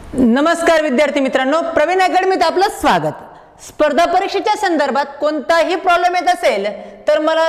नमस्कार विद्यार्थी मित्रांनो, प्रवीण अकॅडमीत आपलं स्वागत। स्पर्धा परीक्षेच्या संदर्भात कोणताही प्रॉब्लेम येत असेल तर मला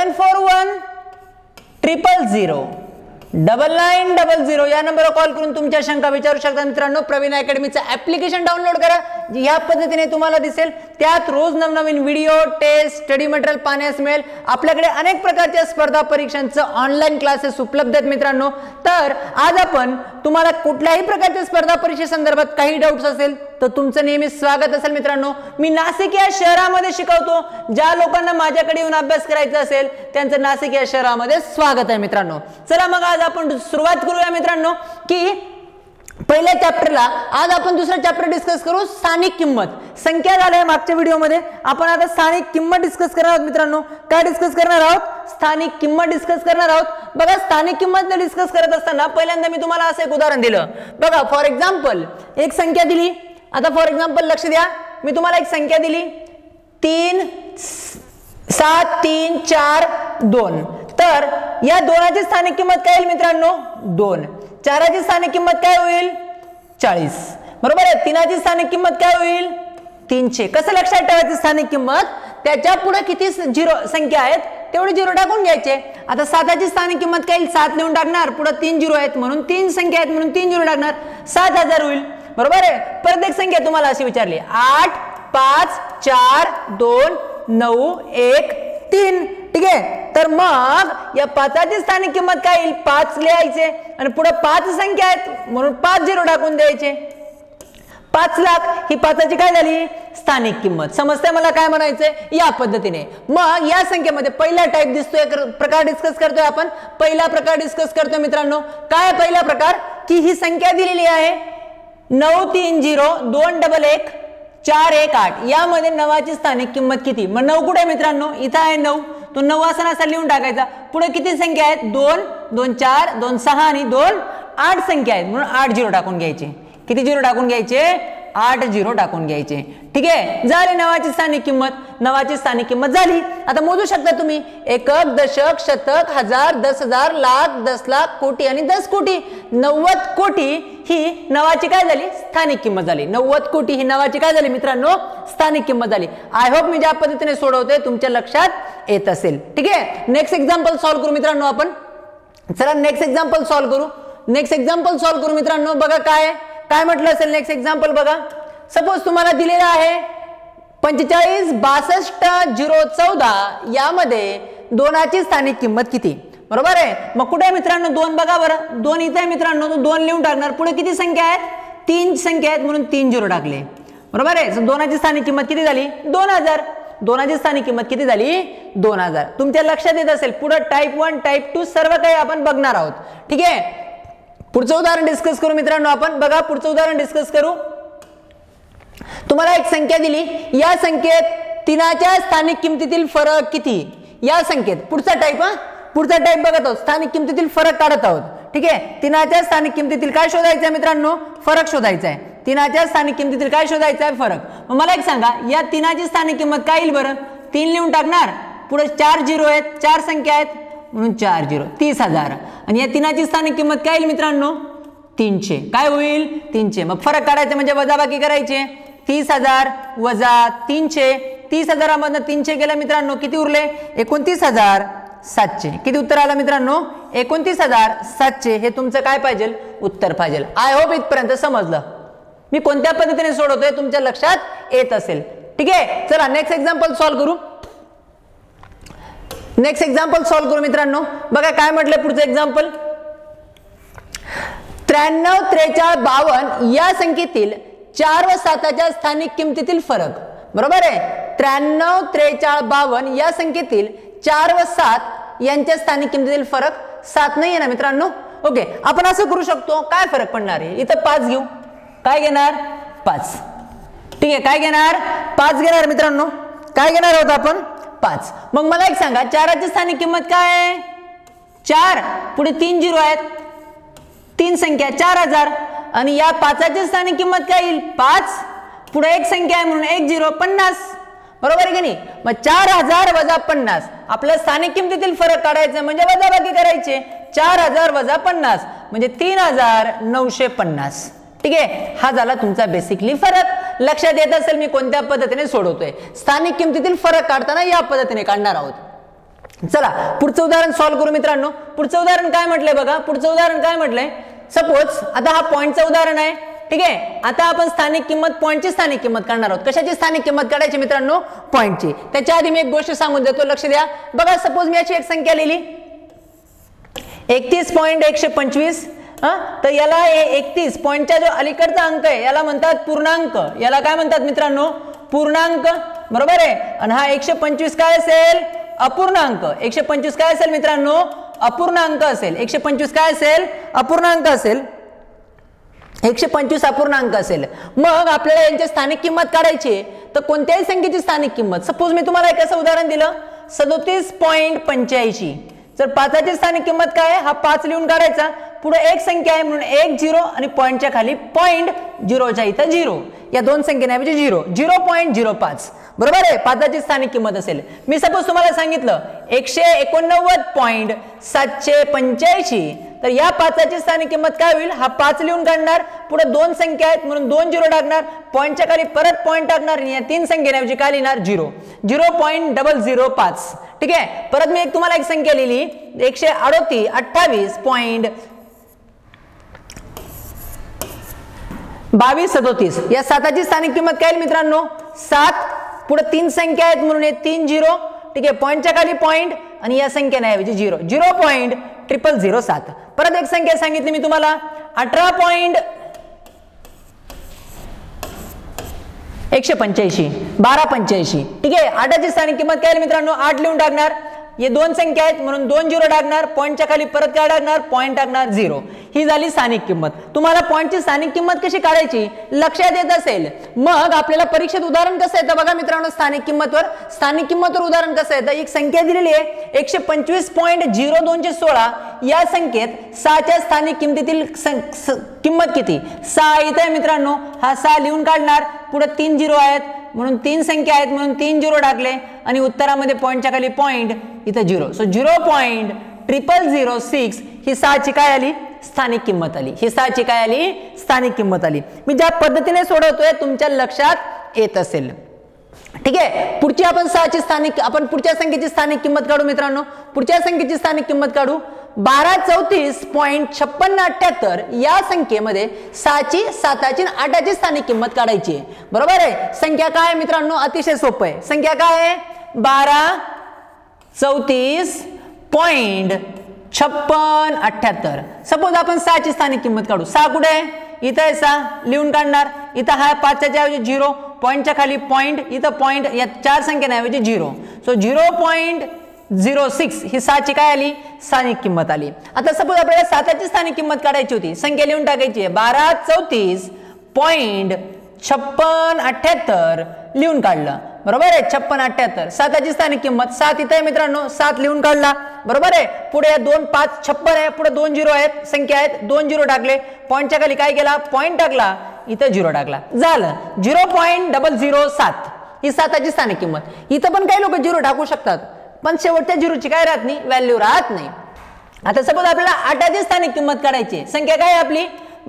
7410009900 या नंबरवर कॉल करून तुमच्या शंका विचारू शकता। मित्रांनो, प्रवीण अकॅडमीचं ॲप्लिकेशन डाउनलोड करा, या पद्धतीने तुम्हाला दिसेल। त्यात रोज नवनवीन व्हिडिओ, टेस्ट, स्टडी मटेरियल पाहण्यास मिळेल। आपल्याकडे अनेक प्रकारच्या स्पर्धा परीक्षांचं ऑनलाईन क्लासेस उपलब्ध आहेत मित्रांनो। तर आज आपण तुम्हाला कुठल्याही प्रकारच्या स्पर्धा परीक्षेसंदर्भात काही डाऊट्स असेल तर तुमचं नेहमी स्वागत असेल मित्रांनो। मी नाशिक या शहरामध्ये शिकवतो। ज्या लोकांना माझ्याकडे येऊन अभ्यास करायचा असेल त्यांचं नाशिक या शहरामध्ये स्वागत आहे मित्रांनो। चला मग आज आपण सुरुवात करूया मित्रांनो की पहिल्या चॅप्टरला। आज आपण दुसरा चॅप्टर डिस्कस करू, स्थानिक किंमत। संख्या झाल्या मागच्या व्हिडिओमध्ये, आपण आता स्थानिक किंमत डिस्कस करणार आहोत मित्रांनो। काय डिस्कस करणार आहोत? स्थानिक किंमत डिस्कस करणार आहोत। बघा, स्थानिक किंमत डिस्कस करत असताना पहिल्यांदा मी तुम्हाला असं एक उदाहरण दिलं। बघा, फॉर एक्झाम्पल एक संख्या दिली। आता फॉर एक्झाम्पल लक्ष द्या, मी तुम्हाला एक संख्या दिली 3 7 3 4 2। तर या दोनाची स्थानिक किंमत काय येईल मित्रांनो? 2। 4ची स्थानिक किंमत काय होईल? 40। बरोबर आहे। 3ची स्थानिक किंमत काय होईल? 300। कसं लक्षात ठेवायचं स्थानिक किंमत? त्याच्या पुढे किती झिरो संख्या आहेत तेवढे झिरो टाकून घ्यायचे। आता 7ची स्थानिक किंमत काय येईल? 7 लिहून टाकणार, पुढे 3 झिरो आहेत म्हणून 3 संख्या आहेत म्हणून 3 झिरो टाकणार, 7000 होईल। बरोबर आहे। प्रत्येक संख्या तुम्हाला अशी विचारली 8 5 4 2 9 1 3। ठीक आहे। तर मग या 5ची स्थानिक किंमत काय येईल? 5 लिहायचे आणि पुढे 5 संख्या आहेत म्हणून 5 झिरो टाकून द्यायचे। 5 लाख ही 5ची काय झाली? स्थानिक किंमत। समजतंय मला काय म्हणायचंय? या पद्धतीने मग या संख्येमध्ये पहिला टाइप दिसतोय, एक प्रकार डिस्कस करतोय आपण। पहिला प्रकार डिस्कस करतोय मित्रांनो। काय पहिला प्रकार? की ही संख्या दिलेली आहे 930 211 418। यामध्ये 9ची स्थानिक किंमत किती? मग 9 कुठे आहे मित्रांनो? इथं आहे 9, तो 9 असा लिहून टाकायचा। पुढे किती संख्या आहेत? 2 2 4 2 6 आणि 2 8 संख्या आहेत म्हणून 8 झिरो टाकून घ्यायचे। किती झिरो टाकून घ्यायचे? 8 झिरो टाकून घ्यायचे। ठीक आहे, झाली 9ची स्थानिक किंमत। 9ची स्थानिक किंमत झाली। आता मोजू शकता तुम्ही एकक, दशक, शतक, हजार, 10,000, लाख, 10 लाख, कोटी आणि 10 कोटी। 90 कोटी ही 9ची काय झाली? स्थानिक किंमत झाली। 90 कोटी ही 9ची काय झाली मित्रांनो? स्थानिक किंमत झाली। आय होप मी ज्या पद्धतीने सोडवतोय तुमच्या लक्षात येत असेल। ठीक आहे, नेक्स्ट एक्झाम्पल सॉल्व्ह करू मित्रांनो आपण। चला नेक्स्ट एक्झाम्पल सॉल्व्ह करू। नेक्स्ट एक्झाम्पल सॉल्व्ह करू मित्रांनो। बघा काय म्हटलं असेल नेक्स्ट एक्झाम्पल बघा। सपोज तुम्हाला दिलेला आहे 45 62 014। यामध्ये 2ची स्थानिक किंमत किती? बरोबर आहे। मग कुठे आहे मित्रांनो 2? बघा बरं, 2 इथे आहे मित्रांनो, तो 2 लिहून टाकणार। पुढे किती संख्या आहेत? 3 संख्या आहेत म्हणून 3 झिरो टाकले। बरोबर आहे। 2ची स्थानिक किंमत किती झाली? 2000। 2ची स्थानिक किंमत किती झाली? 2000। तुमच्या लक्षात येत असेल। पुढे टाइप 1 टाइप 2 सर्व काही आपण बघणार आहोत। ठीक आहे, पुढचं उदाहरण डिस्कस करू मित्रांनो आपण। बघा, पुढचं उदाहरण डिस्कस करू। तुम्हाला एक संख्या दिली, या संख्येत 3च्या स्थानिक किमतीतील फरक किती? या संख्येत पुढचा टाइप बघत आहोत, स्थानिक किमतीतील फरक काढत आहोत। ठीक आहे, 3च्या स्थानिक किमतीतील काय शोधायचं आहे मित्रांनो? फरक शोधायचा आहे। 3च्या स्थानिक किमतीतील काय शोधायचं आहे? फरक। मग मला एक सांगा, या 3ची स्थानिक किंमत काय येईल बरं? 3 लिहून टाकणार, पुढे 4 झिरो आहेत, 4 संख्या आहेत म्हणून 4 झिरो, 30,000। आणि या 3ची स्थानिक किंमत काय येईल मित्रांनो? 300। काय होईल? 300। मग फरक काढायचे म्हणजे वजाबाकी करायचे। 30,000 वजा 300, 30,000 मधनं 300 गेला मित्रांनो, किती उरले? 29,700। किती उत्तर आलं मित्रांनो? 29,700। हे तुमचं काय पाहिजे? उत्तर पाहिजे। आय होप इथपर्यंत समजलं मी कोणत्या पद्धतीने सोडवतोय तुमच्या लक्षात येत असेल। ठीक आहे, चला नेक्स्ट एक्झाम्पल सॉल्व्ह करू। नेक्स्ट एक्झाम्पल सॉल्व्ह करू मित्रांनो। बघा काय म्हटलंय पुढचं एक्झाम्पल। 93 43 52 या संख्येतील 4 व 7च्या स्थानिक किमतीतील फरक। बरोबर आहे। 93 43 52 या संख्येतील 4 व 7 यांच्या स्थानिक किमतीतील फरक 7 नाही आहे ना मित्रांनो? ओके, आपण असं करू शकतो। काय फरक पडणार आहे? इथं 5 घेऊ। काय घेणार? 5। ठीक आहे, काय घेणार? 5 घेणार मित्रांनो। काय घेणार आहोत आपण? 5। मग मला एक सांगा, 4ची स्थानिक किंमत काय आहे? 4, पुढे 3 झिरो आहेत, 3 संख्या 4000। आणि या 5ची स्थानिक किंमत काय येईल? 5, पुढे 1 संख्या आहे म्हणून 1 झिरो 50। बरोबर आहे की नाही? मग 4000 वजा 50 आपल्या स्थानिक किमतीतील फरक काढायचा म्हणजे वजाबाकी करायचे। 4000 वजा 50 म्हणजे 3950। ठीक आहे, हा झाला तुमचा बेसिकली फरक. लक्षात येत असेल मी कोणत्या पद्धतीने सोडवतोय. स्थानिक किमतीतील फरक काढताना या पद्धतीने काढणार आहोत. चला पुढचं उदाहरण सॉल्व्ह करू मित्रांनो. पुढचं उदाहरण काय म्हटलंय बघा. पुढचं उदाहरण काय म्हटलंय, सपोज आता हा पॉइंटचं उदाहरण आहे. ठीक आहे, आता आपण स्थानिक किंमत, पॉइंटची स्थानिक किंमत काढणार आहोत. कशाची स्थानिक किंमत काढायची मित्रांनो, पॉइंटची. त्याच्या आधी मी एक गोष्ट सांगून देतो, लक्ष द्या बघा. सपोज मी याची एक संख्या लिहिली 31.125. तर याला 31 पॉइंटचा जो अलीकडचा अंक आहे याला म्हणतात पूर्णांक. याला काय म्हणतात मित्रांनो, पूर्णांक. बरोबर आहे. आणि हा 125 काय असेल, अपूर्णांक. 125 काय असेल मित्रांनो, अपूर्णांक असेल. 125 काय असेल, अपूर्णांक असेल. 125 अपूर्णांक असेल. मग आपल्याला यांची स्थानिक किंमत काढायची आहे. तर कोणत्याही संख्येची स्थानिक किंमत, सपोज मी तुम्हाला एक असं उदाहरण दिलं 37.85. जर 5ची स्थानिक किंमत काय आहे, हा 5 लिहून काढायचा. पुढे एक संख्या आहे म्हणून 1 0 आणि पॉइंटच्या खाली पॉइंट, 0च्या इथं 0. या दोन संख्येऐवजी 0, 0.05. बरोबर आहे, 5ची स्थानिक किंमत असेल. मी सपोज तुम्हाला सांगितलं 189.785. तर या 5ची स्थानिक किंमत काय होईल, हा 5 लिहून काढणार. पुढे दोन संख्या आहेत म्हणून 2 0 टाकणार. पॉइंटच्या खाली परत पॉइंट टाकणार आणि या तीन संख्येऐवजी काय लिहिणार, 0, 0.005. ठीक आहे. परत मी तुम्हाला एक संख्या लिहिली 128.2237. या 7ची स्थानिक किंमत काय आहे मित्रांनो, 7. पुढे तीन संख्या आहेत म्हणून 3 0. ठीक आहे, पॉइंटच्या खाली पॉइंट आणि या संख्येऐवजी 0, 0.0007. परत एक संख्या सांगितली मी तुम्हाला 18.185, 1285. ठीक आहे, 8ची स्थानिक किंमत काय आहे मित्रांनो, 8 लिहून टाकणार. ये दोन संख्या आहेत म्हणून 2 0 टाकणार. पॉइंटच्या खाली परत काय टाकणार, पॉइंट टाकणार, 0. ही झाली स्थानिक किंमत. तुम्हाला पॉइंटची स्थानिक किंमत कशी काढायची लक्षात येत असेल. मग आपल्याला परीक्षेत उदाहरण कसं येतं बघा मित्रांनो, स्थानिक किंमतवर उदाहरण कसं येतं. एक संख्या दिलेली आहे 125.0216. या संख्येत 6च्या स्थानिक किंमतीतील किंमत किती, 6 इथे आहे मित्रांनो. हा 6 लिहून काढणार. पुढे 3 0 आहेत म्हणून 3 संख्या आहेत म्हणून 3 0 टाकले आणि उत्तरामध्ये पॉइंटच्या खाली पॉइंट, इथं 0. सो 0.0006 ही 6ची काय आली, स्थानिक किंमत आली. ही 6ची काय आली, स्थानिक किंमत आली. मी ज्या पद्धतीने सोडवतोय तुमच्या लक्षात येत असेल. ठीक आहे, पुढची आपण 6ची स्थानिक, आपण पुढच्या संख्येची स्थानिक किंमत काढू मित्रांनो. पुढच्या संख्येची स्थानिक किंमत काढू 1234.5678. या संख्येमध्ये 6ची, 7ची आणि 8ची स्थानिक किंमत काढायची आहे. बरोबर आहे. संख्या काय आहे मित्रांनो, अतिशय सोपं आहे. संख्या काय आहे, 1234.5678. सपोज आपण 6ची स्थानिक किंमत काढू. 6 कुठे आहे, इथं आहे 6 लिहून काढणार. इथं हा 5च्या ऐवजी 0, पॉइंटच्या खाली पॉइंट, इथं पॉइंट, या 4 संख्येऐवजी 0. सो 0.06 ही 6ची काय आली, स्थानिक किंमत आली. आता सपोज आपल्याला 7ची स्थानिक किंमत काढायची होती. संख्या लिहून टाकायची आहे 1234.5678 लिहून काढलं. बरोबर आहे, 5678. 7ची स्थानिक किंमत 7 इथे आहे मित्रांनो, 7 लिहून काढला. बरोबर आहे. पुढे 2 5 56 आहे. पुढे 2 0 आहेत, संख्या आहेत, 2 0 टाकले. पॉइंटच्या खाली काय केला, पॉइंट टाकला, इथं 0 टाकला, झालं 0.007. ही 7ची स्थानिक किंमत. इथं पण काही लोक 0 टाकू शकतात पण शेवटच्या 0ची काय राहत नाही, व्हॅल्यू राहत नाही. आता सपोज आपल्याला 8ची स्थानिक किंमत काढायची. संख्या काय आपली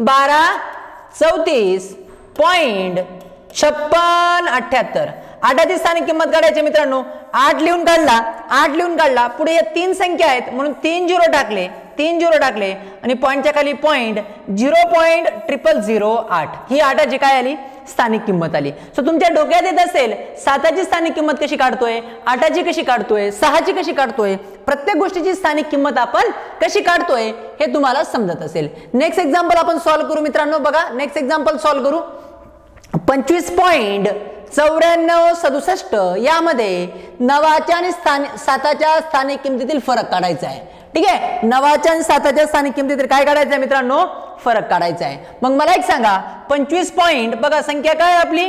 1234.5678. 8ची स्थानिक किंमत काढायची मित्रांनो. 8 लिहून काढला, 8 लिहून काढला. पुढे या 3 संख्या आहेत म्हणून 3 0 टाकले, 3 0 टाकले आणि पॉइंटच्या खाली पॉइंट, 0.0008. ही 8ची काय आली, स्थानिक किंमत आली. सो तुमच्या डोक्यात येत असेल 7ची स्थानिक किंमत कशी काढतोय, 8ची कशी काढतोय, 6ची कशी काढतोय, प्रत्येक गोष्टीची स्थानिक किंमत आपण कशी काढतोय हे तुम्हाला समजत असेल. नेक्स्ट एक्झाम्पल आपण सॉल्व्ह करू मित्रांनो. बघा नेक्स्ट एक्झाम्पल सॉल्व्ह करू. 25.9467 यामध्ये 9च्या आणि 7च्या स्थानिक किमतीतील फरक काढायचा आहे. ठीक आहे, 9च्या आणि 7च्या स्थानिक किमतीतील काय काढायचं आहे मित्रांनो, फरक काढायचा आहे. मग मला एक सांगा 25 पॉइंट, बघा संख्या काय आपली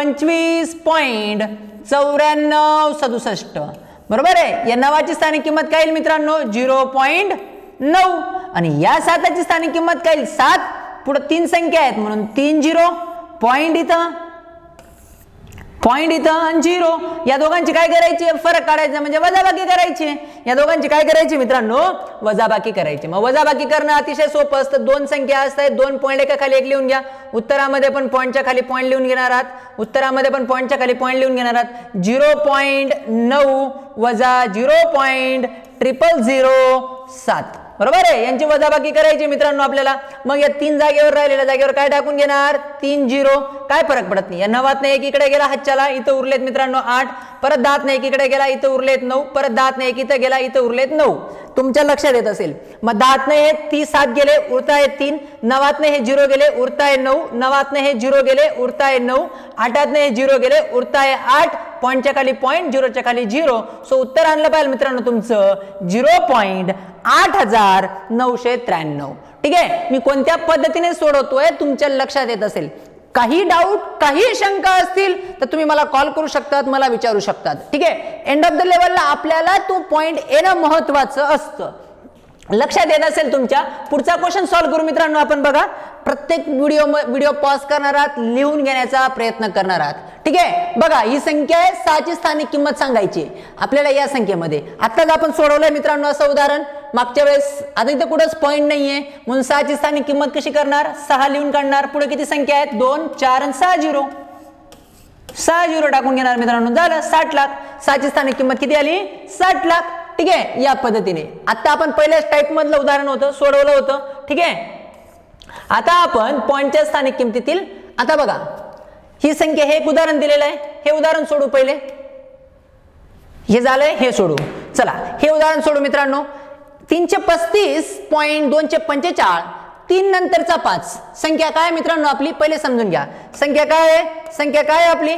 25.9467. बरोबर आहे. या 9ची स्थानिक किंमत काय येईल मित्रांनो, 0.9 आणि या 7ची स्थानिक किंमत काय येईल 7. पुढे 3 संख्या आहेत म्हणून 3 0, पॉइंट इथं पॉइंट इथं आणि 0 या दोघांची काय करायची फरक काढायचा म्हणजे वजाबाकी करायची या दोघांची काय करायची मित्रांनो वजाबाकी करायची मग वजाबाकी करणं अतिशय सोपं असतं दोन संख्या असतात दोन पॉइंट एका खाली एक लिहून घ्या उत्तरामध्ये पण पॉइंटच्या खाली पॉइंट लिहून घेणार आहात उत्तरामध्ये पण पॉइंटच्या खाली पॉइंट लिहून घेणार आहात 0.9 वजा 0.00007 बरोबर आहे यांची वजाबाकी करायची मित्रांनो आपल्याला मग या तीन जागेवर राहिलेल्या जागेवर काय टाकून घेणार 3 0 काय फरक पडत नाही या 9 ने 1 इकडे गेला हातच्याला इथं उरलेत मित्रांनो 8 परत 10 ने 1 इकडे गेला इथं उरलेत 9 परत 10 ने 1 इथं गेला इथं उरलेत 9 तुमच्या लक्षात येत असेल मग 10 ने हे 7 गेले उरताय 3 9 ने हे 0 गेले उरताय 9 9 ने हे 0 गेले उरताय 9 8 ने हे 0 गेले उरताय 8 पॉइंटच्या खाली पॉइंट 0च्या खाली 0 सो उत्तर आणलं पाहिजे मित्रांनो तुमचं 0.8993 ठीक आहे मी कोणत्या पद्धतीने सोडवतोय तुमच्या लक्षात येत असेल काही डाऊट काही शंका असतील तर तुम्ही मला कॉल करू शकतात मला विचारू शकतात ठीक आहे एंड ऑफ द लेवलला आपल्याला तो पॉइंट येणं महत्त्वाचं असतं लक्षात येत असेल तुमच्या पुढचा क्वेश्चन सॉल्व्ह करू मित्रांनो आपण बघा प्रत्येक व्हिडिओ पॉज करणार आहात लिहून घेण्याचा प्रयत्न करणार आहात ठीक आहे बघा ही संख्या आहे 6 ची स्थानिक किंमत सांगायची आपल्याला या संख्येमध्ये आताच आपण सोडवलंय मित्रांनो असं उदाहरण मागच्या वेळेस आता इथं कुठंच पॉइंट नाहीये म्हणून 6 ची स्थानिक किंमत कशी करणार 6 लिहून काढणार पुढे किती संख्या आहेत 2 4 आणि 6 0 टाकून घेणार मित्रांनो झालं 60 लाख 6 ची स्थानिक किंमत किती आली 60 लाख ठीक आहे या पद्धतीने आता आपण पहिल्याच टाइप मधलं उदाहरण होतं सोडवलं होतं ठीक आहे आता आपण पॉइंटच्या स्थानिक किमतीतील आता बघा ही संख्या हे एक उदाहरण दिलेलं आहे हे उदाहरण सोडू पहिले हे झालंय हे सोडू चला हे उदाहरण सोडू मित्रांनो 335.245 3 नंतरचा 5 संख्या काय मित्रांनो आपली पहिले समजून घ्या संख्या काय आहे आपली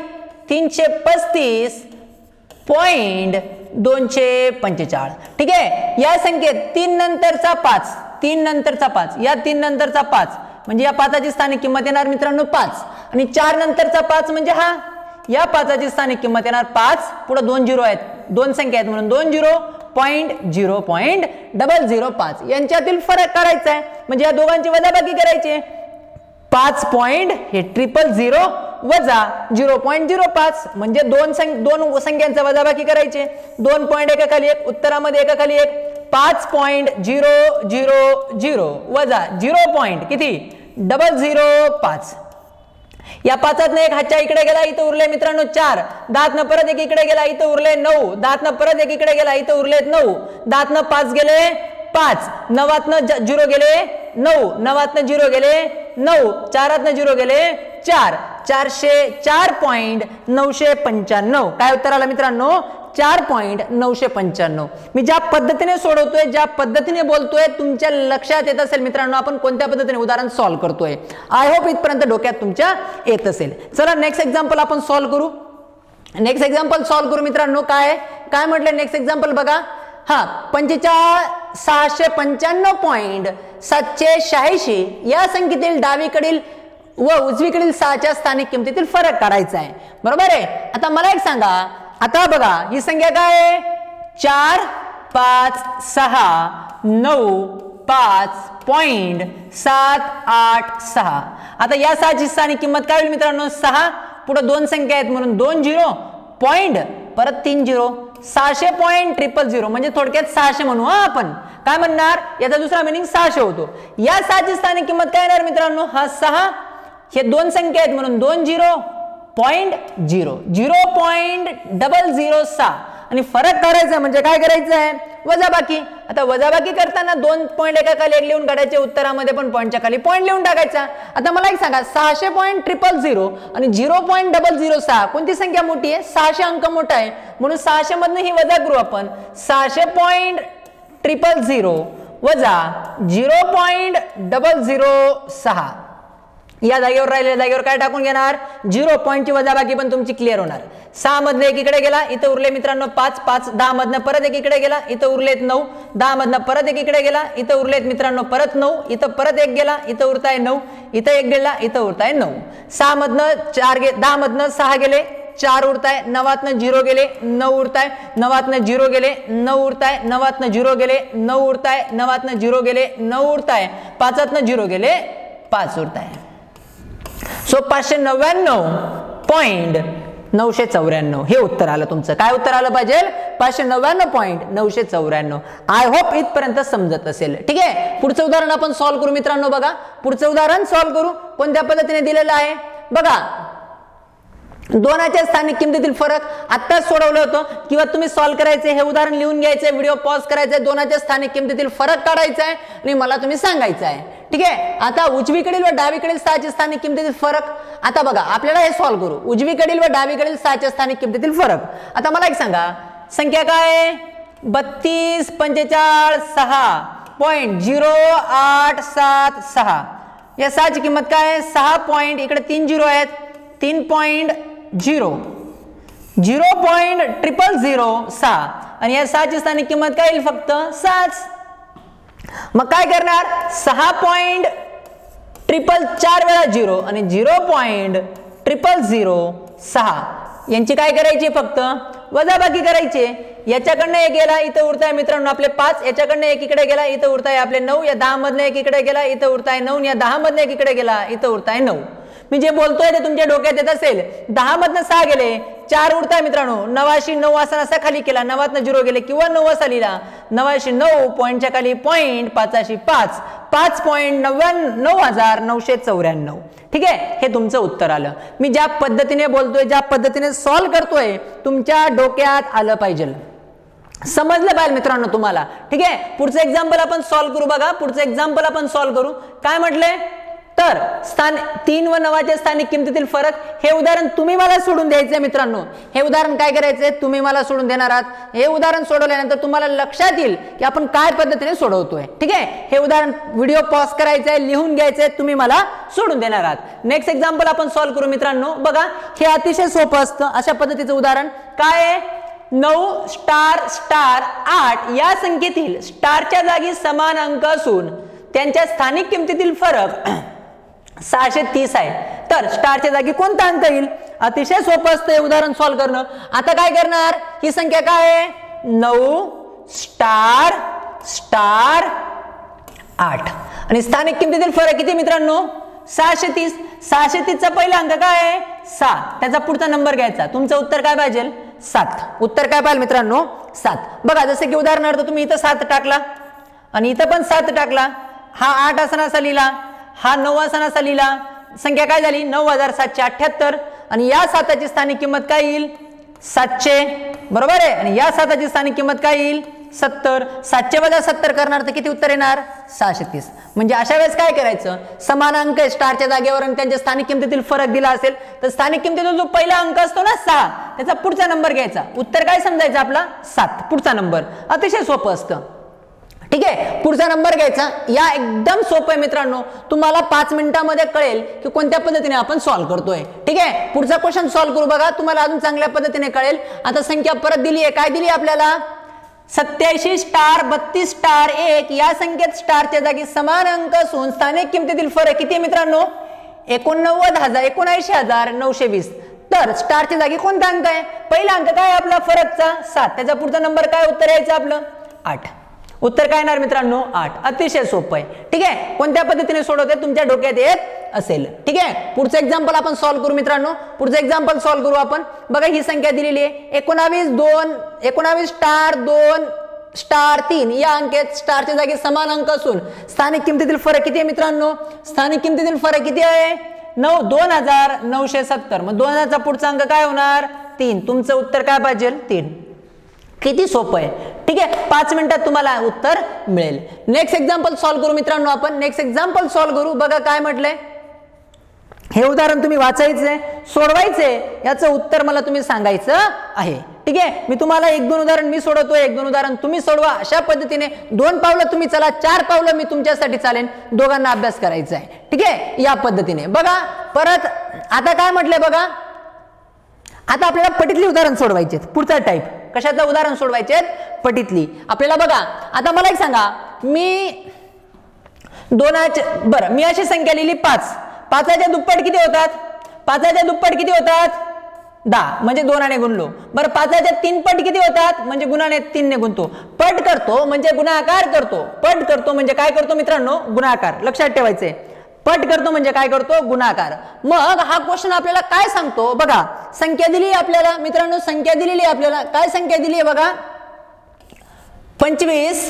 335.245 ठीक आहे या संख्येत 3 नंतरचा 5 या 3 नंतरचा 5 म्हणजे या 5ची स्थानिक किंमत येणार मित्रांनो 5 आणि 4 नंतरचा 5 म्हणजे हा या 5ची स्थानिक किंमत येणार 5 पुढे 2 0 आहेत दोन संख्या आहेत म्हणून 0.005 यांच्यातील फरक करायचा आहे म्हणजे या दोघांची वजाबाकी करायची 5 पॉइंट हे 000 वजा 0.05 म्हणजे दोन संख्यांचा वजाबाकी करायचे 2 पॉइंट एका खाली एक उत्तरामध्ये एका खाली एक 5.000 वजा 0. किती 005 या 5 ने 1 हातच्या इकडे गेला इथं उरले मित्रांनो 4 10 न परत 1 इकडे गेला इथं उरले 9 10 न परत 1 इकडे गेला इथं उरले 9 10 न 5 गेले 5 9 न 0 गेले 9 9 न 0 गेले 9 4 न 0 गेले 4 404.995 काय उत्तर आलं मित्रांनो 4.995 मी ज्या पद्धतीने सोडवतोय ज्या पद्धतीने बोलतोय तुमच्या लक्षात येत असेल मित्रांनो आपण कोणत्या पद्धतीने उदाहरण सॉल्व्ह करतोय आय होप इथपर्यंत डोक्यात तुमच्या येत असेल चला नेक्स्ट एक्झाम्पल आपण सॉल्व्ह करू मित्रांनो काय म्हटलं नेक्स्ट एक्झाम्पल बघा हा 695.786 या संख्येतील डावीकडील व उजवीकडील 6च्या स्थानिक किमतीतील फरक काढायचा आहे बरोबर आहे आता मला एक सांगा आता बघा ही संख्या काय आहे 4 5 6 9 5.786 आता या 6ची स्थानिक किंमत काय होईल मित्रांनो 6 पुढे दोन संख्या आहेत म्हणून 2 0 पॉइंट परत 3 0 600.000 म्हणजे थोडक्यात 600 म्हणू हा आपण काय म्हणणार याचा दुसरा मीनिंग 600 होतो या 6ची स्थानिक किंमत काय येणार मित्रांनो हा 6 हे दोन संख्या आहेत म्हणून 2 0.006 आणि फरक करायचा म्हणजे काय करायचं आहे वजाबाकी आता वजाबाकी करताना 2 पॉइंट एका खाली एक लिहून काढायचे उत्तरामध्ये पण पॉइंटच्या खाली पॉइंट लिहून टाकायचा आता मला एक सांगा 600.000 आणि 0.006 कोणती संख्या मोठी आहे 600 अंक मोठा आहे म्हणून 600 मधनं ही वजा करू आपण 600.000 वजा 0.006 या जागेवर राहिलेल्या जागेवर काय टाकून घेणार 0 पॉइंटची वजाबाकी पण तुमची क्लिअर होणार 6 मधनं 1 इकडे गेला इथं उरले मित्रांनो 5 5 10 मधनं परत 1 इकडे गेला इथं उरलेत 9 10 मधनं परत 1 इकडे गेला इथं उरलेत मित्रांनो परत 9 इथं परत 1 गेला इथं उरताय 9 इथं 1 गेला इथं उरताय 9 6 मधनं 4 10 मधनं 6 गेले 4 उरताय 9 न 0 गेले 9 उरताय 9 न 0 गेले 9 उरताय 9 न 0 गेले 9 उरताय 9 न 0 गेले 9 उरताय 5 न 0 गेले 5 उरताय सो 599.5 994 हे उत्तर आलं तुमचं. काय उत्तर आलं पाहिजे? 599.994. आय होप इथपर्यंत समजत असेल. ठीक आहे, पुढचं उदाहरण आपण सॉल्व्ह करू मित्रांनो. बघा पुढचं उदाहरण सॉल्व्ह करू. कोणत्या पद्धतीने दिलेलं आहे बघा. दोनाच्या स्थानिक किमतीतील फरक आत्ताच सोडवलं होतं, किंवा तुम्ही सॉल्व्ह करायचे, हे उदाहरण लिहून घ्यायचे, व्हिडिओ पॉज करायचे, दोनाच्या स्थानिक किमतीतील फरक काढायचा आहे आणि मला तुम्ही सांगायचं आहे. ठीक आहे, आता उजवीकडील व डावीकडील 6च्या स्थानिक किमतीतील फरक. आता बघा आपल्याला हे सॉल्व्ह करू. उजवीकडील व डावीकडील 6च्या स्थानिक किमतीतील फरक. आता मला एक सांगा, संख्या काय? 32, 45, 6.0876. या 6ची किंमत काय? 6 पॉइंट, इकडे 3 झिरो आहेत, 0.00006 आणि या 6ची स्थानिक किंमत काय येईल? फक्त 6. मग काय करणार? 6.444 वेळा 0 आणि 0.00006 यांची काय करायची? फक्त वजाबाकी करायची. याच्याकडनं एक गेला, इथं उरताय मित्रांनो आपले 5. याच्याकडनं एक इकडे गेला, इथं उरताय आपले 9. या 10 मधनं एक इकडे गेला, इथं उरताय 9. या 10 मधनं एक इकडे गेला, इथं उरताय 9. मी जे बोलतोय ते तुमच्या डोक्यात येत असेल. 10 मधनं 6 गेले, 4 उरताय मित्रांनो. 9 असा खाली केला, 9 0 गेले किंवा 9 असा लिहिला. 9 पॉईंटच्या खाली पॉईंट, 5 5.99,994. ठीक आहे, हे तुमचं उत्तर आलं. मी ज्या पद्धतीने बोलतोय, ज्या पद्धतीने सॉल्व्ह करतोय, तुमच्या डोक्यात आलं पाहिजे, समजलं पाहिजे मित्रांनो तुम्हाला. ठीक आहे, पुढचं एक्झाम्पल आपण सॉल्व्ह करू. बघा पुढचं एक्झाम्पल आपण सॉल्व्ह करू. काय म्हटलंय? तर 3 व 9च्या स्थानिक किमतीतील फरक. हे उदाहरण तुम्ही मला सोडून द्यायचंय मित्रांनो. हे उदाहरण काय करायचंय? तुम्ही मला सोडून देणार आहात. हे उदाहरण सोडवल्यानंतर तुम्हाला लक्षात येईल की आपण काय पद्धतीने सोडवतोय. ठीक आहे, हे उदाहरण व्हिडिओ पॉज करायचंय, लिहून घ्यायचंय, तुम्ही मला सोडून देणार आहात. नेक्स्ट एक्झाम्पल आपण सॉल्व्ह करू मित्रांनो. बघा हे अतिशय सोपं असतं. अशा पद्धतीचं उदाहरण काय आहे? 9 स्टार 8 या संख्येतील स्टारच्या जागी समान अंक असून त्यांच्या स्थानिक किमतीतील फरक 630 आहे. तर स्टारच्या जागी कोणता अंक येईल? अतिशय सोपं असतं हे उदाहरण सॉल्व्ह करणं. आता काय करणार? ही संख्या काय आहे? 9 स्टार 8 आणि स्थानिक किमतीतील फरक किती मित्रांनो? 630. 630 चा पहिला अंक काय आहे? 6. त्याचा पुढचा नंबर घ्यायचा. तुमचं उत्तर काय पाहिजे? 7. उत्तर काय पाहिजे मित्रांनो? 7. बघा जसं की उदाहरणार्थ तुम्ही इथं 7 टाकला आणि इथं पण 7 टाकला. हा 8 असा लिहिला, हा 9 असा लिहिला. संख्या काय झाली? 9,778. आणि या 7ची स्थानिक किंमत काय येईल? 700. बरोबर आहे. आणि या 7ची स्थानिक किंमत काय येईल? 70. 700 वजा 70 करणार तर किती उत्तर येणार? 630. म्हणजे अशा वेळेस काय करायचं? समान अंक स्टारच्या जागेवर आणि त्यांच्या स्थानिक किमतीतील फरक दिला असेल तर स्थानिक किमतीतील जो पहिला अंक असतो ना 6, त्याचा पुढचा नंबर घ्यायचा. उत्तर काय समजायचं आपला? 7. पुढचा नंबर. अतिशय सोपं असतं. ठीक आहे, पुढचा नंबर घ्यायचा. या एकदम सोपं आहे मित्रांनो. तुम्हाला 5 मिनिटांमध्ये कळेल की कोणत्या पद्धतीने आपण सॉल्व्ह करतोय. ठीक आहे, पुढचा क्वेश्चन सॉल्व्ह करू. बघा तुम्हाला अजून चांगल्या पद्धतीने कळेल. आता संख्या परत दिली आहे. काय दिली आपल्याला? 87 स्टार 32 स्टार 1 या संख्येत स्टारच्या जागी समान अंक असून स्थानिक किमतीतील फरक किती आहे मित्रांनो? 79,920. तर स्टारच्या जागी कोणता अंक आहे? पहिला अंक काय आपला फरकचा? 7. त्याचा पुढचा नंबर काय उत्तर यायचं आपलं? 8. उत्तर काय येणार मित्रांनो? 8. अतिशय सोपं आहे. ठीक आहे, कोणत्या पद्धतीने सोडवते तुमच्या डोक्यात येत असेल. ठीक आहे, पुढचं एक्झाम्पल आपण सॉल्व्ह करू मित्रांनो. पुढचं एक्झाम्पल सॉल्व्ह करू आपण. बघा ही संख्या दिलेली आहे. 19 स्टार 2 स्टार 3 या अंकेत स्टारच्या जागी समान अंक असून स्थानिक किमतीतील फरक किती आहे मित्रांनो? स्थानिक किमतीतील फरक किती आहे? 2,970. मग 2000चा पुढचा अंक काय होणार? 3. तुमचं उत्तर काय पाहिजे? 3. किती सोपं आहे. ठीक आहे, 5 मिनिटात तुम्हाला उत्तर मिळेल. नेक्स्ट एक्झाम्पल सॉल्व्ह करू मित्रांनो आपण. नेक्स्ट एक्झाम्पल सॉल्व्ह करू. बघा काय म्हटलंय. हे उदाहरण तुम्ही वाचायचंय, सोडवायचंय, याचं उत्तर मला तुम्ही सांगायचं आहे. ठीक आहे, मी तुम्हाला 1-2 उदाहरण मी सोडवतोय, 1-2 उदाहरण तुम्ही सोडवा. अशा पद्धतीने 2 पावलं तुम्ही चला, 4 पावलं मी तुमच्यासाठी चालेन. दोघांना अभ्यास करायचा आहे. ठीक आहे, या पद्धतीने बघा. परत आता काय म्हटलंय बघा. आता आपल्याला पटीतली उदाहरण सोडवायचे. पुढचा टाईप कशाचं उदाहरण सोडवायचे? पटीतली. आपल्याला बघा आता मला एक सांगा. मी मी अशी संख्या लिहिली 5. 5च्या दुप्पट किती होतात? 5च्या दुप्पट किती होतात? 10. म्हणजे 2 ने गुणलो. बरं 5च्या 3 पट किती होतात? म्हणजे गुणाने 3 ने गुणतो. पट करतो म्हणजे गुणाकार करतो. पट करतो म्हणजे काय करतो मित्रांनो? गुणाकार. लक्षात ठेवायचंय. पट करतो म्हणजे काय करतो, गुणाकार. मग हा क्वेश्चन आपल्याला काय सांगतो बघा, संख्या दिली आपल्याला मित्रांनो, संख्या दिलेली आपल्याला, काय संख्या दिली आहे बघा, 25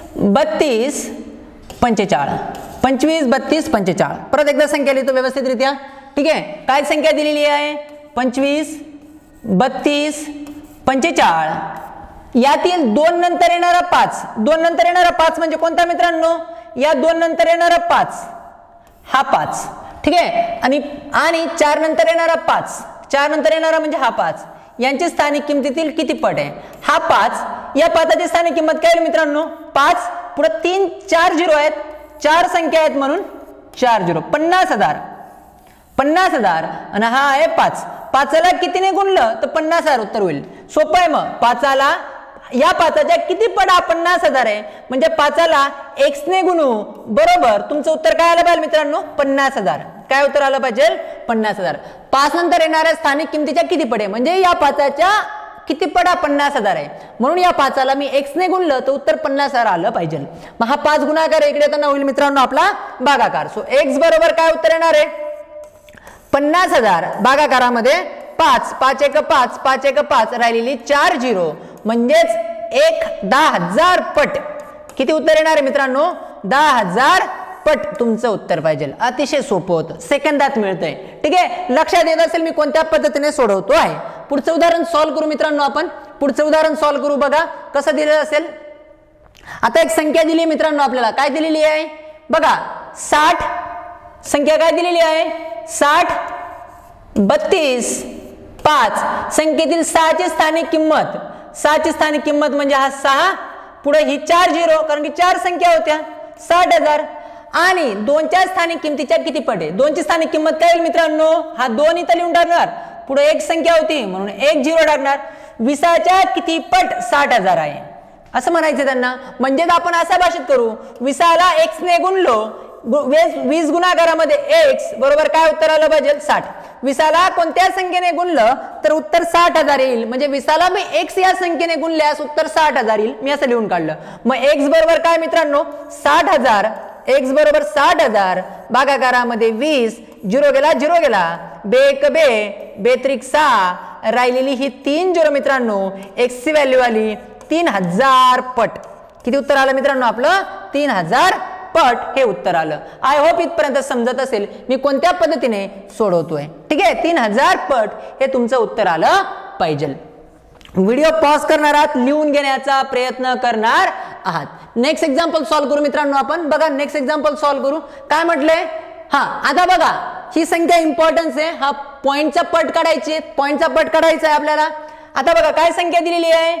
32 45. 25 32 45. परत एकदा संख्या लिहितो व्यवस्थितरित्या. ठीक आहे, काय संख्या दिलेली आहे, 25 32 45. यातील 2 नंतर येणारा 5, 2 नंतर येणारा 5 म्हणजे कोणता मित्रांनो, या 2 नंतर येणारा 5 हा 5. ठीक आहे, आणि 4 नंतर येणारा 5, 4 नंतर येणारा म्हणजे हा 5. यांची स्थानिक किमतीतील किती पट आहे, हा 5. या 5ची स्थानिक किंमत काय मित्रांनो, 5 पुढे 3 4 झिरो आहेत, 4 संख्या आहेत म्हणून 4 झिरो, 50,000. 50,000 आणि हा आहे 5. 5ला कितीने गुणलं तर 50,000 उत्तर होईल. सोपं आहे. मग 5ला या 5च्या किती पट हा 50,000 आहे, म्हणजे 5ला x ने गुणू, बरोबर तुमचं उत्तर काय आलं पाहिजे मित्रांनो, 50,000. काय उत्तर आलं पाहिजे, 50,000. 5 नंतर येणाऱ्या स्थानिक किमतीच्या किती पट आहे, म्हणजे या 5च्या किती पट हा 50,000 आहे, म्हणून या 5ला मी x ने गुणलं तर उत्तर 50,000 आलं पाहिजे. मग हा 5 गुणाकार इकडे येताना होईल मित्रांनो आपला भागाकार. सो x बरोबर काय उत्तर येणार आहे, 50,000 भागाकारामध्ये 5, 5 1 5, 5 1 5, राहिलेली 4 झिरो, म्हणजेच 10,000 पट. किती उत्तर येणार आहे मित्रांनो, 10,000 पट तुमचं उत्तर पाहिजे. अतिशय सोपं होतं, सेकंदात मिळतंय. ठीक आहे, लक्षात येत असेल मी कोणत्या पद्धतीने सोडवतो आहे. पुढचं उदाहरण सॉल्व्ह करू मित्रांनो आपण. पुढचं उदाहरण सॉल्व्ह करू, बघा कसं दिलेलं असेल. आता एक संख्या दिली मित्रांनो आपल्याला, काय दिलेली आहे बघा, 60. संख्या काय दिलेली आहे, 60 32 5. संख्येतील 6ची स्थानिक किंमत, 6ची स्थानिक किंमत म्हणजे हा 6, पुढे ही 4 झिरो, कारण की 4 संख्या होत्या, 60,000. आणि 2च्या स्थानिक किमतीच्या किती पट आहे, 2ची स्थानिक किंमत काय होईल मित्रांनो, हा 2 इथं लिहून टाकणार, पुढे 1 संख्या होती म्हणून 1 झिरो टाकणार. 20च्या किती पट 60,000 आहे असं म्हणायचं त्यांना. म्हणजेच आपण अशा भाषेत करू, 20ला x ने गुणलो, 20 गुणाकारामध्ये x बरोबर काय उत्तर आलं पाहिजे, 60. 20ला कोणत्या संख्येने गुणलं तर उत्तर 60,000 येईल, म्हणजे 20ला मी x या संख्येने गुणल्यास उत्तर 60,000 येईल. मी असं लिहून काढलं. मग x बरोबर काय मित्रांनो, 60,000. x बरोबर 60,000 भागाकारामध्ये 20, झिरो गेला झिरो गेला, बेक बे, बेत्रिक 6, राहिलेली ही 3 झिरो मित्रांनो. x ची व्हॅल्यू आली 3000 पट. किती उत्तर आलं मित्रांनो आपलं, 3000 पट हे उत्तर आलं. आय होप इथपर्यंत समजत असेल मी कोणत्या पद्धतीने सोडवतोय. ठीक आहे, 3000 पट हे तुमचं उत्तर आलं पाहिजे. व्हिडिओ पॉज करणार आहात, लिहून घेण्याचा प्रयत्न करणार आहात. नेक्स्ट एक्झाम्पल सॉल्व्ह करू मित्रांनो आपण. बघा नेक्स्ट एक्झाम्पल सॉल्व्ह करू. काय म्हटलंय, हा आता बघा ही संख्या इम्पॉर्टन्स आहे, हा पॉइंटचा पट काढायची, पॉइंटचा पट काढायचा आहे आपल्याला. आता बघा काय संख्या दिलेली आहे,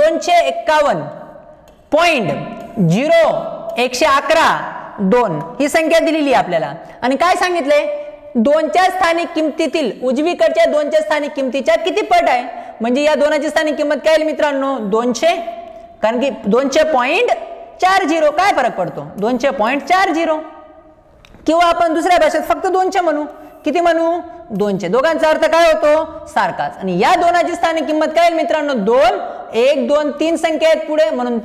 251.0 111 2 ही संख्या दिलेली आहे आपल्याला. आणि काय सांगितलंय, 2च्या स्थानिक किमतीतील उजवीकडच्या 2च्या स्थानिक किमतीच्या किती पट आहे, म्हणजे या 2ची स्थानिक किंमत काय येईल मित्रांनो, 200. कारण की 200.40 काय फरक पडतो, 200.40, किंवा आपण दुसऱ्या भाषेत फक्त 200 म्हणू. किती म्हणू, 200. दोघांचा अर्थ काय होतो, सारखाच. आणि या 2ची स्थानिक किंमत काय येईल मित्रांनो, 2 1 2 3 संख्या आहेत पुढे म्हणून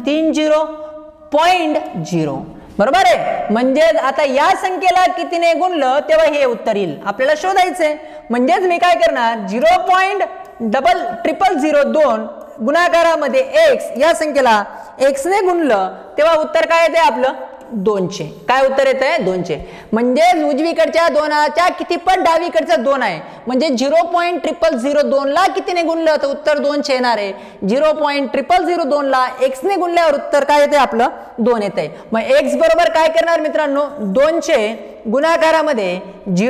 30.0 बरोबर आहे. म्हणजे आता या संख्येला कितीने गुणलं तेव्हा हे उत्तर येईल, आपल्याला शोधायचंय. म्हणजेच मी काय करणार, 0.0002 गुणाकारामध्ये x या संख्येला x ने गुणलं तेव्हा उत्तर काय येते आपलं, 200. काय उत्तर येतंय, 200. म्हणजे उजवीकडच्या 2च्या किती पट डावीकडचा 2 आहे, म्हणजे 0.0002 ला कितीने गुणलं तर उत्तर 200 येणार आहे. 0.0002 ला x ने गुणल्यावर उत्तर काय येते आपलं, 2 येते. मग x बरोबर काय करणार मित्रांनो, 200 गुणाकारामध्ये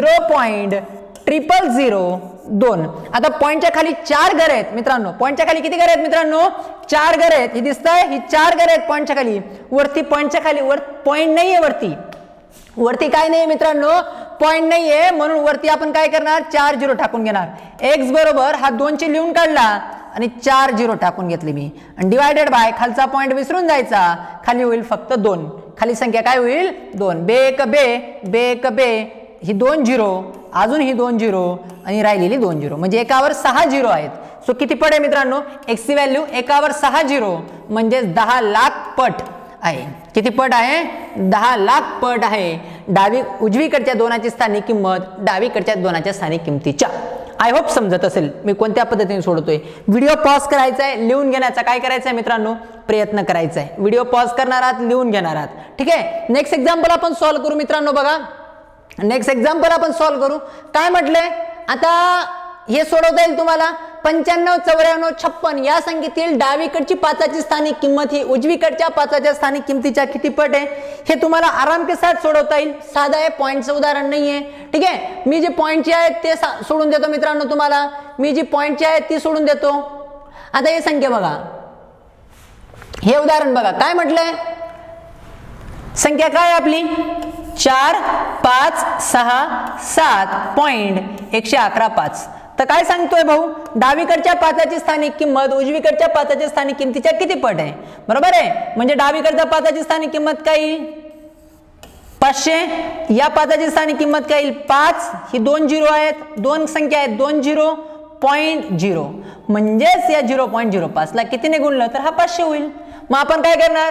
0.0002. आता पॉइंटच्या खाली 4 घर आहेत मित्रांनो. पॉइंटच्या खाली किती घर आहेत मित्रांनो, 4 घर आहेत. ही दिसतंय, ही 4 घर आहेत पॉइंटच्या खाली. वरती पॉइंटच्या खाली पॉइंट नाहीये, वरती काय नाहीये मित्रांनो, पॉइंट नाहीये, म्हणून वरती आपण काय करणार, 4 झिरो टाकून घेणार. x बरोबर हा 200 लिहून काढला आणि 4 झिरो टाकून घेतली मी, आणि डिवायडेड बाय खालचा पॉइंट विसरून जायचा, खाली होईल फक्त 2. खाली संख्या काय होईल, 2. बेक बे, बेक बे, ही 2 झिरो, अजून ही 2 झिरो, आणि राहिलेली 2 झिरो, म्हणजे एकावर 6 झिरो आहेत. सो किती पट आहे मित्रांनो, x ची व्हॅल्यू एकावर 6 झिरो म्हणजे 10 लाख पट आहे. किती पट आहे, 10 लाख पट आहे. उजवीकडच्या दोनाची स्थानिक किंमत डावीकडच्या दोनाच्या स्थानिक किंमतीच्या. आय होप समजत असेल मी कोणत्या पद्धतीने सोडवतोय. व्हिडिओ पॉज करायचा आहे, लिहून घेण्याचा काय करायचं आहे मित्रांनो, प्रयत्न करायचा आहे. व्हिडिओ पॉज करणार आहात, लिहून घेणार आहात. ठीक आहे, नेक्स्ट एक्झाम्पल आपण सॉल्व्ह करू मित्रांनो. बघा नेक्स्ट एक्झाम्पल आपण सॉल्व्ह करू. काय म्हटलंय आता हे सोडवता येईल तुम्हाला. 95, 94, 56 या संख्येतील डावीकडची पाचाची स्थानिक किंमत ही उजवीकडच्या पाचाच्या स्थानिक किंमतीच्या किती पट आहे हे तुम्हाला आराम के साथ सोडवता येईल. साधा आहे, पॉईंटचं उदाहरण नाहीये. ठीक आहे, मी जे पॉईंटचे आहेत ते सोडून देतो मित्रांनो तुम्हाला. मी जी पॉईंटची आहेत ती सोडून देतो. आता हे संख्या बघा, हे उदाहरण बघा काय म्हटलंय. संख्या काय आपली 4, 5, 6, 7.111.5. तर काय सांगतोय भाऊ, डावीकडच्या पाचाची स्थानिक किंमत उजवीकडच्या पाचाच्या स्थानिक किंमतीच्या किती पट आहे. बरोबर आहे, म्हणजे डावीकडच्या पाचाची स्थानिक किंमत काय येईल 500, या पाचाची स्थानिक किंमत काय येईल 5. ही 2 झिरो आहेत, दोन संख्या आहेत 2 0.0 म्हणजेच या 0.05 ला कितीने गुणलं तर हा 500 होईल. मग आपण काय करणार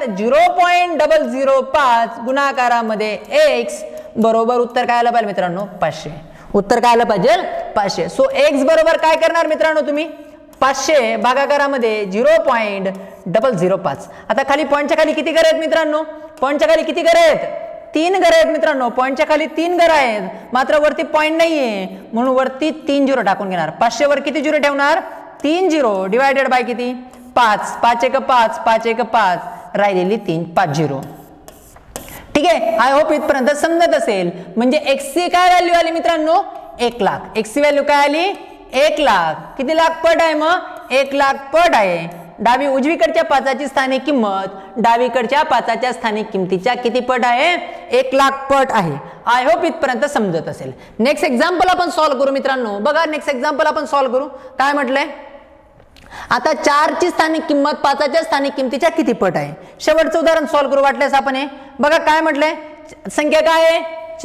0.005 गुणाकारामध्ये x बरोबर उत्तर काय आलं पाहिजे मित्रांनो 500. उत्तर काय आलं पाहिजे 500. सो x बरोबर काय करणार मित्रांनो तुम्ही 500 भागाकारामध्ये 0.005. आता खाली पॉईंटच्या खाली किती घर आहेत मित्रांनो, पॉईंटच्या खाली किती घर आहेत 3 घर आहेत मित्रांनो. पॉईंटच्या खाली 3 घर आहेत, मात्र वरती पॉईंट नाहीये म्हणून वरती 3 झिरो टाकून घेणार. 500 वर किती झिरो ठेवणार 3 झिरो डिवायडेड बाय किती 5. 5 1 5, 5 1 5, राहिलेली 3, 5 झिरो. ठीक आहे, आय होप इथपर्यंत समजत असेल. म्हणजे x ची काय व्हॅल्यू आली मित्रांनो 1 लाख. x ची व्हॅल्यू काय आली 1 लाख. किती लाख पट आहे मग 1 लाख पट आहे. डावी उजवीकडच्या पाचाची स्थानिक किंमत डावीकडच्या पाचाच्या स्थानिक किंमतीच्या किती पट आहे 1 लाख पट आहे. आय होप इथपर्यंत समजत असेल. नेक्स्ट एक्झाम्पल आपण सॉल्व्ह करू मित्रांनो. बघा नेक्स्ट एक्झाम्पल आपण सॉल्व्ह करू. काय म्हटलंय आता 4 ची स्थानिक किंमत 5च्या स्थानिक किंमतीच्या किती पट आहे. शेवटचं उदाहरण सॉल्व्ह करू वाटल्यास आपण हे बघा काय म्हटलंय. संख्या काय आहे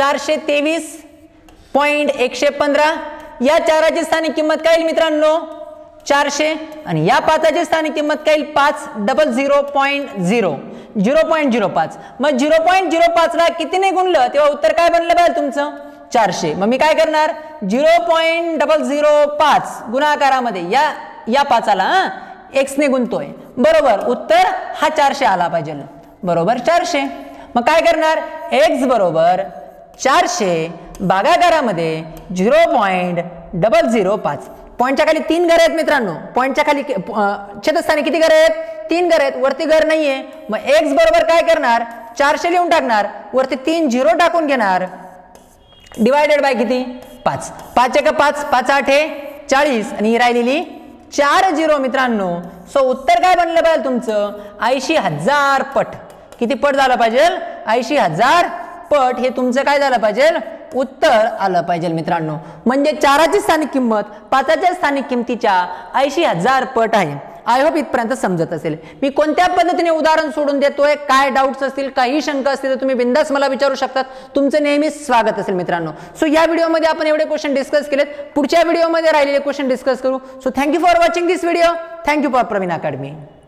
423.115. या 4ची स्थानिक किंमत काय येईल मित्रांनो 400 आणि या 5ची स्थानिक किंमत काय येईल 0.05. मग 0.05 ला कितीने गुणलं तेव्हा उत्तर काय बनलं पाहिजे तुमचं 400. मग मी काय करणार 0.005 गुणाकारामध्ये या 5ला x ने गुणतोय बरोबर. उत्तर हा 400 आला पाहिजे बरोबर 400. मग काय करणार x बरोबर 400 भागाकारामध्ये 0.005. पॉईंटच्या खाली 3 घर आहेत मित्रांनो. पॉईंटच्या खाली छेदस्थानी किती घर आहेत 3 घर आहेत, वरती घर नाहीये. मग x बरोबर काय करणार 400 लिहून टाकणार, वरती 3 झिरो टाकून घेणार डिवायडेड बाय किती 5. 5 1 5, 5 8 40 आणि राहिलेली 4 झिरो मित्रांनो. सो उत्तर काय बनलं पाहिजे तुमचं 80,000 पट. किती पट झालं पाहिजे 80,000 पट. हे तुमचं काय झालं पाहिजे उत्तर आलं पाहिजे मित्रांनो. म्हणजे 4ची स्थानिक किंमत 5च्या स्थानिक किंमतीच्या 80,000 पट आहे. आय होप इथपर्यंत समजत असेल. मी कोणत्या पद्धतीने उदाहरण सोडून देतोय, काय डाऊट्स असतील काही शंका असतील तर तुम्ही बिंदास मला विचारू शकतात. तुमचं नेहमीच स्वागत असेल मित्रांनो. सो या व्हिडिओमध्ये आपण एवढे क्वेश्चन डिस्कस केलेत. पुढच्या व्हिडिओमध्ये राहिलेले क्वेश्चन डिस्कस करू. So thank you for watching this video. Thank you for Praveen academy.